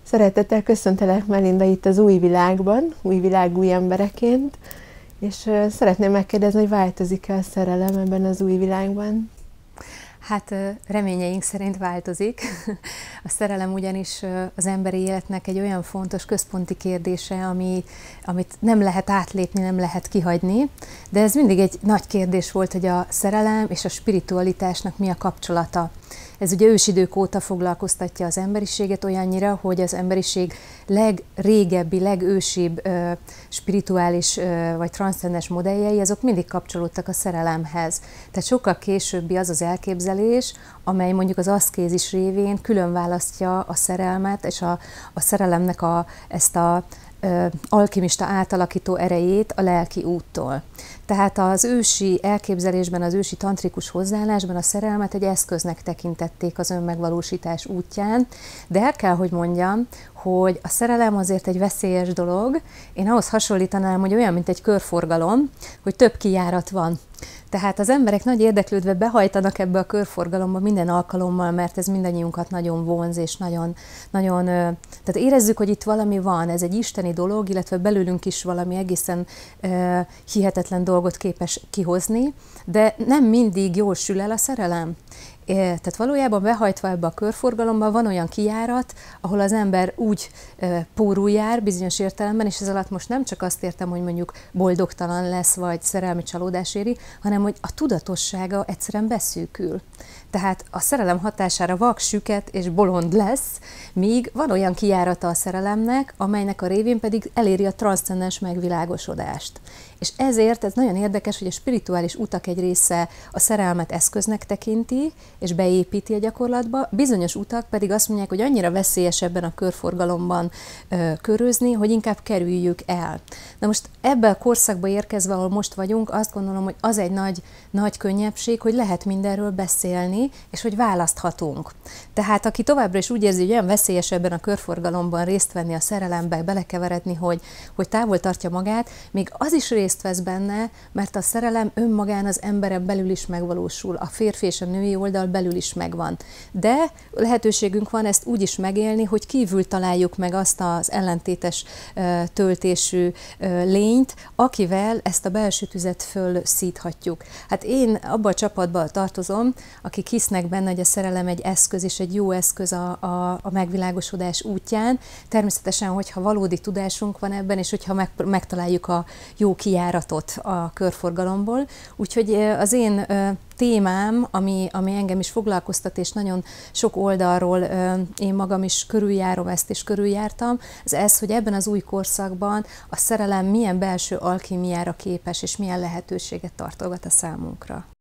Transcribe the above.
Szeretettel köszöntelek, Melinda, itt az új világban, új világ új embereként, és szeretném megkérdezni, hogy változik-e a szerelem ebben az új világban? Hát reményeink szerint változik. A szerelem ugyanis az emberi életnek egy olyan fontos központi kérdése, amit nem lehet átlépni, nem lehet kihagyni, de ez mindig egy nagy kérdés volt, hogy a szerelem és a spiritualitásnak mi a kapcsolata. Ez ugye ősidők óta foglalkoztatja az emberiséget olyannyira, hogy az emberiség legrégebbi, legősibb spirituális vagy transzcendens modelljei, azok mindig kapcsolódtak a szerelemhez. Tehát sokkal későbbi az az elképzelés, amely mondjuk az aszkézis révén külön választja a szerelmet és a szerelemnek ezt a alkimista átalakító erejét a lelki úttól. Tehát az ősi elképzelésben, az ősi tantrikus hozzáállásban a szerelmet egy eszköznek tekintették az önmegvalósítás útján, de el kell, hogy mondjam, hogy a szerelem azért egy veszélyes dolog. Én ahhoz hasonlítanám, hogy olyan, mint egy körforgalom, hogy több kijárat van. Tehát az emberek nagy érdeklődve behajtanak ebbe a körforgalomba minden alkalommal, mert ez mindannyiunkat nagyon vonz, és tehát érezzük, hogy itt valami van, ez egy isteni dolog, illetve belőlünk is valami egészen hihetetlen dolgot képes kihozni, de nem mindig jól sül el a szerelem. Tehát valójában behajtva ebbe a körforgalomba van olyan kijárat, ahol az ember úgy pórul jár bizonyos értelemben, és ez alatt most nem csak azt értem, hogy mondjuk boldogtalan lesz, vagy szerelmi csalódás éri, hanem hogy a tudatossága egyszerűen beszűkül. Tehát a szerelem hatására vak, süket és bolond lesz, míg van olyan kijárata a szerelemnek, amelynek a révén pedig eléri a transzcendens megvilágosodást. És ezért ez nagyon érdekes, hogy a spirituális utak egy része a szerelmet eszköznek tekinti, és beépíti a gyakorlatba, bizonyos utak pedig azt mondják, hogy annyira veszélyes ebben a körforgalomban körözni, hogy inkább kerüljük el. Na most ebben a korszakba érkezve, ahol most vagyunk, azt gondolom, hogy az egy nagy könnyebbség, hogy lehet mindenről beszélni, és hogy választhatunk. Tehát aki továbbra is úgy érzi, hogy olyan veszélyes ebben a körforgalomban részt venni a szerelembe, belekeveredni, hogy távol tartja magát, még az is részt vesz benne, mert a szerelem önmagán az emberen belül is megvalósul, a férfi és a női oldal belül is megvan. De lehetőségünk van ezt úgy is megélni, hogy kívül találjuk meg azt az ellentétes töltésű lényt, akivel ezt a belső tüzet fölszíthatjuk. Hát én abban a csapatban tartozom, akik hisznek benne, hogy a szerelem egy eszköz, és egy jó eszköz a megvilágosodás útján. Természetesen, hogyha valódi tudásunk van ebben, és hogyha megtaláljuk a jó kijáratot a körforgalomból. Úgyhogy az én témám, ami engem is foglalkoztat, és nagyon sok oldalról én magam is körüljárom ezt, és körüljártam, ez, hogy ebben az új korszakban a szerelem milyen belső alkímiára képes, és milyen lehetőséget tartogat a számunkra.